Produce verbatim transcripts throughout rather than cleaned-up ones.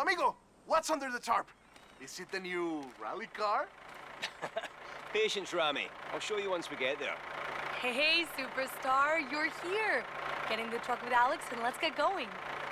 Amigo, what's under the tarp? Is it the new rally car? Patience, Rami. I'll show you once we get there. Hey, superstar, you're here. Get in the truck with Alex and let's get going.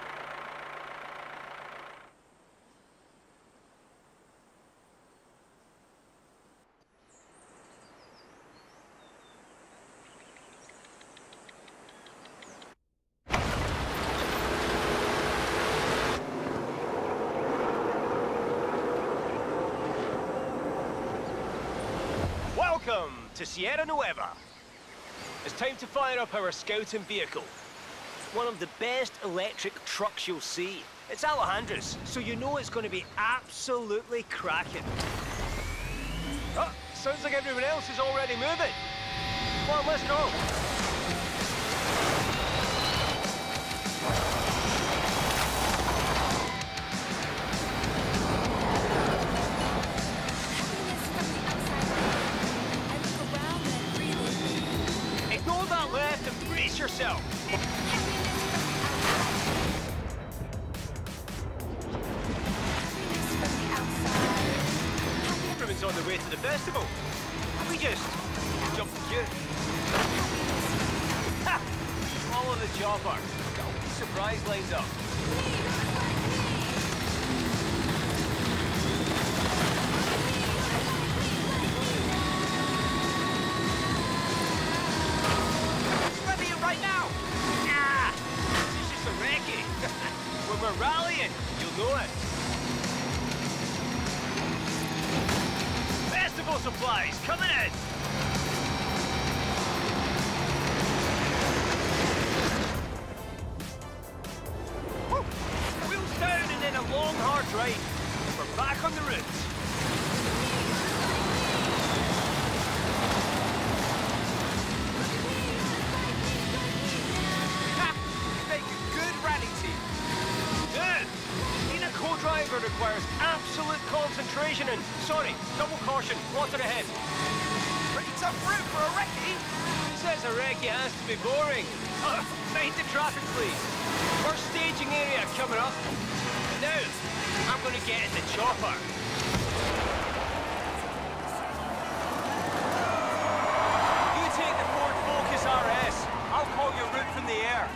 Welcome to Sierra Nueva. It's time to fire up our scouting vehicle. One of the best electric trucks you'll see. It's Alejandra's, so you know it's going to be absolutely cracking. Oh, sounds like everyone else is already moving. Come on, let's go. Ignore that left and brace yourself. Everyone's on the way to the festival. We just jump the queue. Ha! Follow the chopper. Got a wee surprise lined up. Ready right now! Ah! This is just a recce. When we're rallying, you'll know it. Festival supplies coming in! Woo. Wheels down and then a long hard right. We're back on the route. Ha! You make a good rally team. Good! Being a co-driver requires absolute concentration and, sorry, double caution, water ahead. Pretty tough route for a recce. Who says a recce has to be boring? Uh, mind the traffic, please. First staging area coming up. Now, I'm going to get in the chopper. You take the Ford Focus R S. I'll call your route from the air.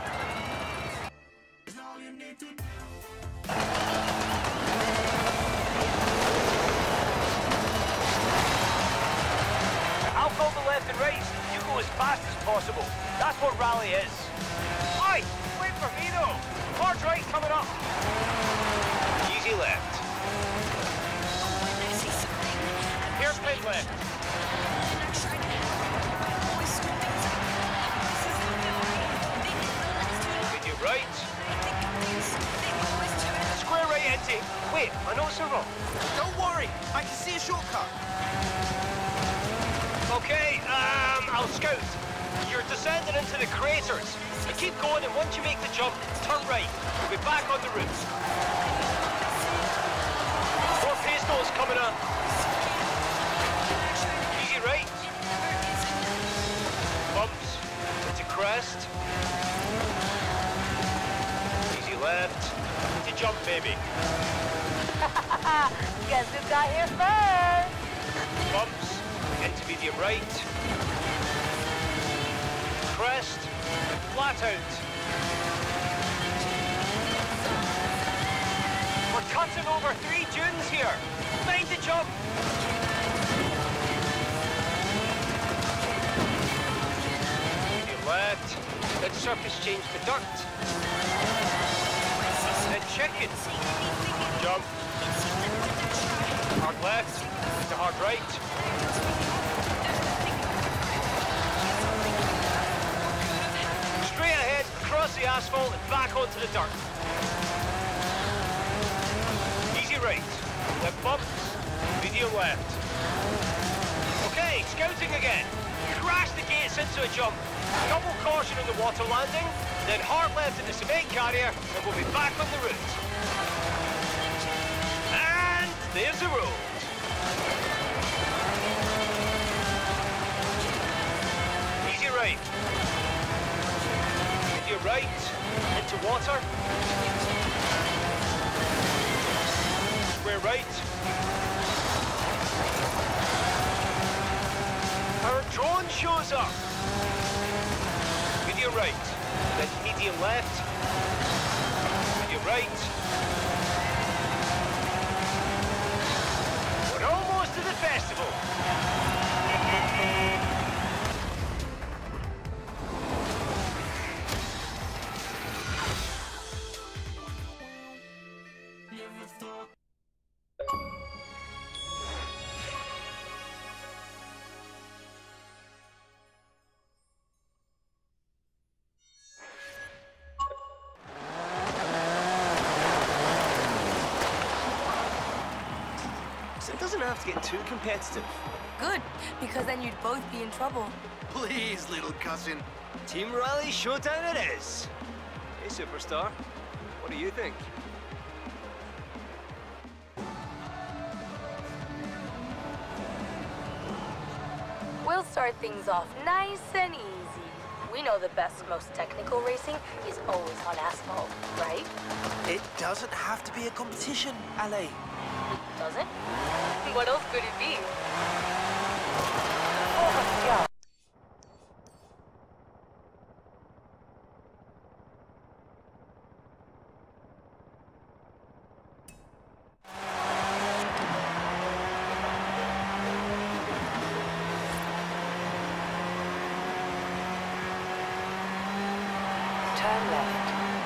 I'll call the left and right. You go as fast as possible. That's what rally is. Oi! Wait for me though. Hard right coming up. Easy left. Hairpin left. Video right. Square right intake. Wait, I know it's wrong. Don't worry, I can see a shortcut. Okay, um, I'll scout. You're descending into the craters. So keep going, and once you make the jump, turn right. We'll be back on the route. More pistols coming up. Easy right. Bumps. Into crest. Easy left. Into jump, baby. Guess who got here first? Bumps. Into medium right. Crest. Flat out. We're cutting over three dunes here. Mind the jump. Medium left. Then surface change to dirt. Then chicken. Jump. Hard left. To hard right. Straight ahead, across the asphalt and back onto the dirt. Easy right. Then bumps. Medium left. Okay, scouting again. Crash the gates into a jump. Double caution on the water landing. Then hard left in the cement carrier and we'll be back on the route. And there's the road. Easy right. Into right. Into water. square right. Our drone shows up. Medium right, then medium left. Medium right. We're almost to the festival. It doesn't have to get too competitive. Good, because then you'd both be in trouble. Please, little cousin. Team Rally Showdown it is. Hey, Superstar. What do you think? We'll start things off nice and easy. We know the best, most technical racing is always on asphalt, right? It doesn't have to be a competition, Ale. Does it? What else could it be? Oh, yeah. Turn left.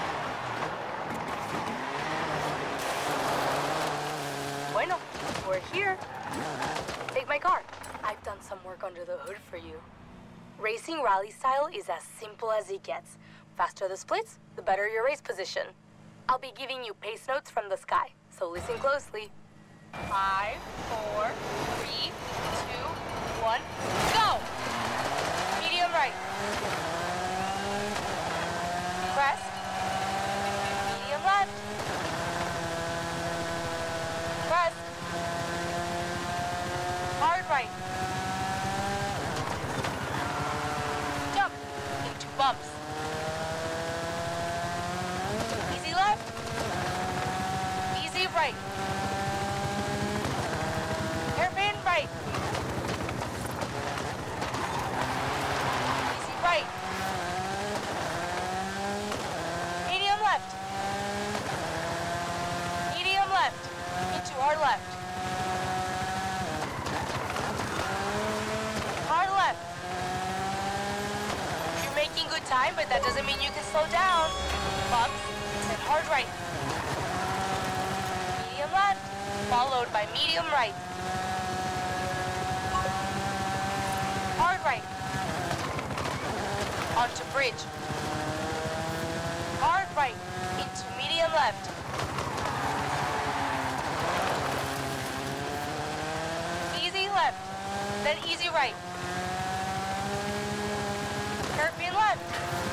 Bueno, we're here. Take my car. I've done some work under the hood for you. Racing rally style is as simple as it gets. Faster the splits, the better your race position. I'll be giving you pace notes from the sky, so listen closely. Five, four, three, two, one, go! Medium right. Crest. Medium left. Crest. Hard right. Jump into bumps. Easy left. Easy right. Hairpin right. Easy right. Medium left. Medium left. Into hard left. Hard left. You're making good time, but that doesn't mean you can slow down. Bumps and hard right. Medium left, followed by medium right. Hard right. Onto bridge. Hard right into medium left. Easy left, then easy right. Hairpin left.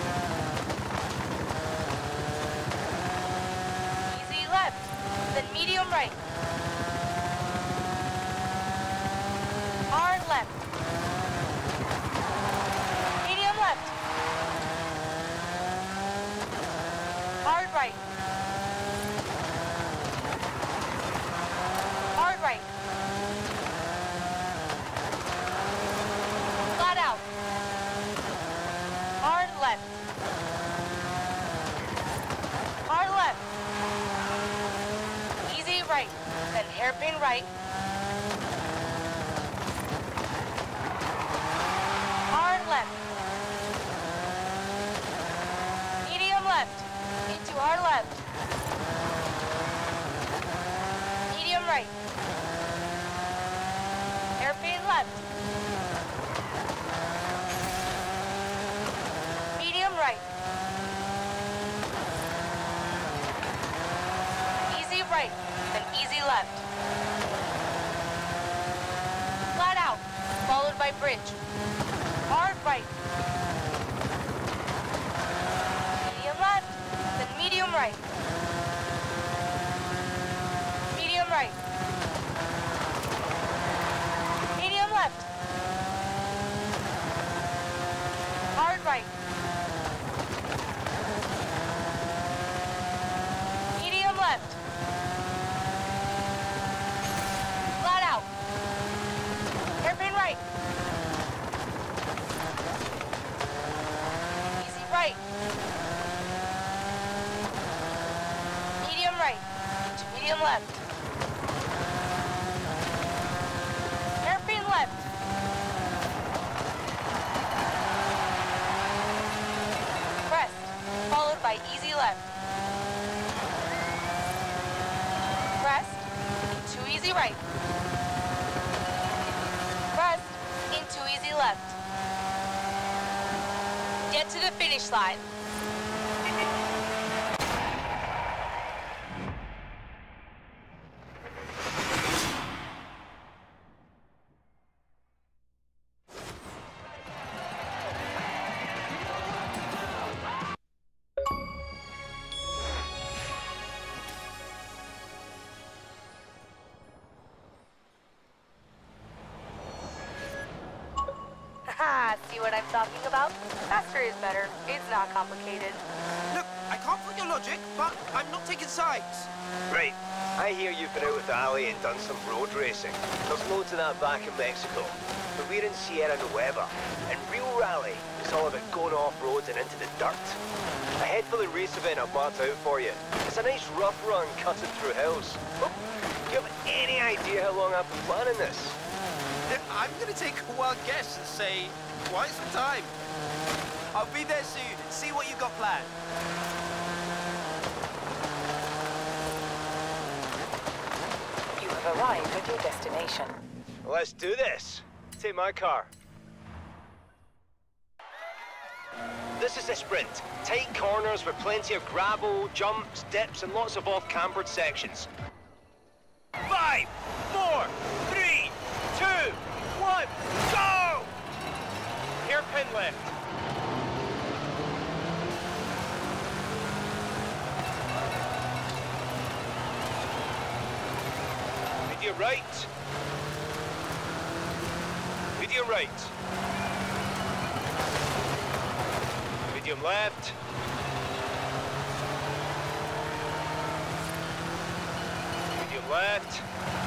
Easy left, then medium right. Hard left. Medium left. Hard right. Hard right. Flat out. Hard left. Hard left. Easy right. Then hairpin right. Hard left. Medium left. Into hard left. Medium right. Hairpin left. Medium right. Easy right, then easy left. Flat out, followed by bridge. Hard right. Medium left, then medium right. Medium right. Medium left. Hard right. Medium left. left. Hairpin left. Crest, followed by easy left. Crest, into easy right. Crest, into easy left. Get to the finish line. See what I'm talking about? Faster is better. It's not complicated. Look, I can't find your logic, but I'm not taking sides. Right. I hear you've been out with Ali and done some road racing. There's loads of that back in Mexico. But we're in Sierra Nueva, and real rally is all about going off-road and into the dirt. Ahead for the race event I've marked out for you. It's a nice rough run cutting through hills. Oh, do you have any idea how long I've been planning this? I'm gonna take a wild guess and say twice the time. I'll be there soon. See what you got planned. You have arrived at your destination. Let's do this. Take my car. This is a sprint. Tight corners with plenty of gravel, jumps, dips, and lots of off-cambered sections. Five, four, three, two, one, go! Hairpin left. Medium right. Medium right. Medium left. Medium left.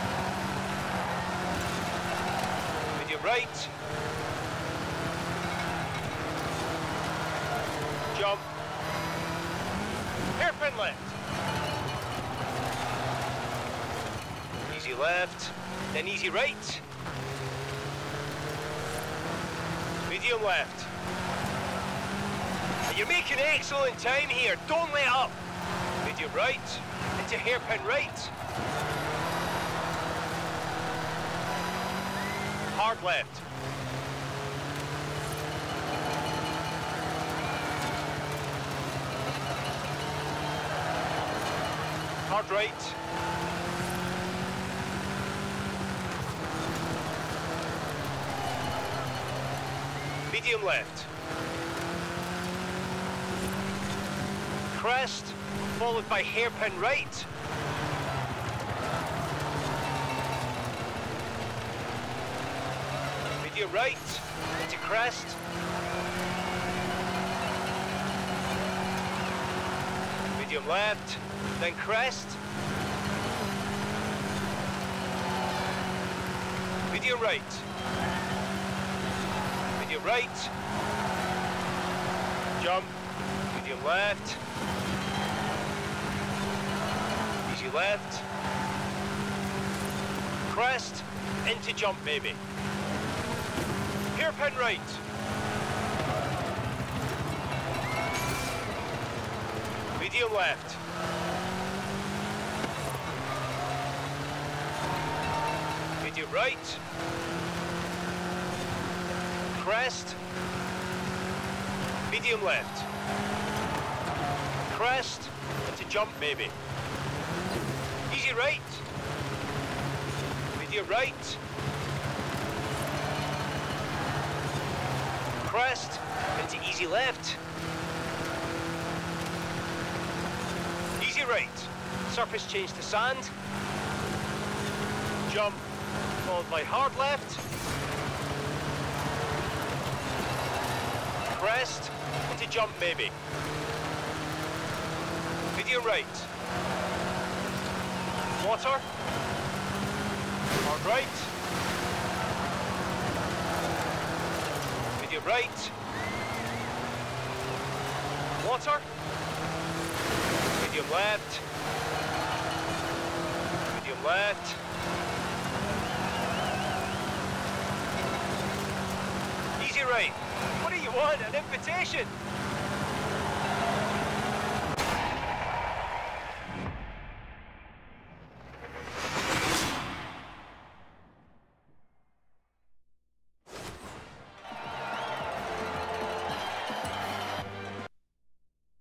Medium right. Jump. Hairpin left. Easy left, then easy right. Medium left. You're making excellent time here. Don't let up. Medium right, into hairpin right. Hard left. Hard right. Medium left. Crest, followed by hairpin right. Medium right, into crest. Medium left, then crest. Medium right. Medium right. Jump. Medium left. Easy left. Crest. Into jump, maybe. Hairpin right. Medium left. Medium right. Crest. Medium left. Crest. Into jump, maybe. Easy right. Medium right. Crest. Into easy left. Easy right. Surface change to sand. Jump. Followed by hard left. Crest. Into jump, maybe. Medium right. Water. Hard right. Medium right. Water. Medium left. Left. Easy right. What do you want? An invitation?